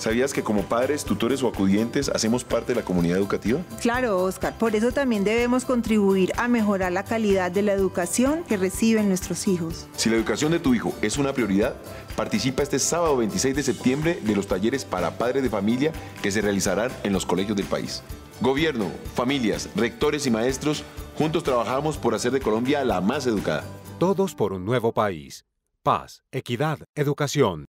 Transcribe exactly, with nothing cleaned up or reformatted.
¿Sabías que como padres, tutores o acudientes hacemos parte de la comunidad educativa? Claro, Oscar, por eso también debemos contribuir a mejorar la calidad de la educación que reciben nuestros hijos. Si la educación de tu hijo es una prioridad, participa este sábado veintiséis de septiembre de los talleres para padres de familia que se realizarán en los colegios del país. Gobierno, familias, rectores y maestros, juntos trabajamos por hacer de Colombia la más educada. Todos por un nuevo país. Paz, equidad, educación.